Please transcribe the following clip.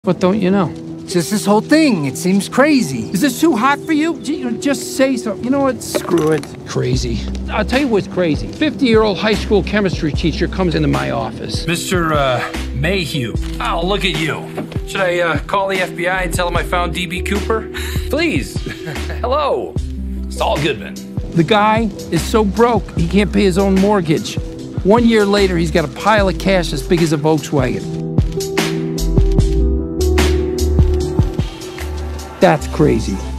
What don't you know? Just this whole thing, it seems crazy. Is this too hot for you? Just say so. You know what? Screw it. Crazy. I'll tell you what's crazy. 50-year-old high school chemistry teacher comes into my office. Mr. Mayhew. Oh, look at you. Should I call the FBI and tell them I found D.B. Cooper? Please. Hello. Saul Goodman. The guy is so broke, he can't pay his own mortgage. 1 year later, he's got a pile of cash as big as a Volkswagen. That's crazy.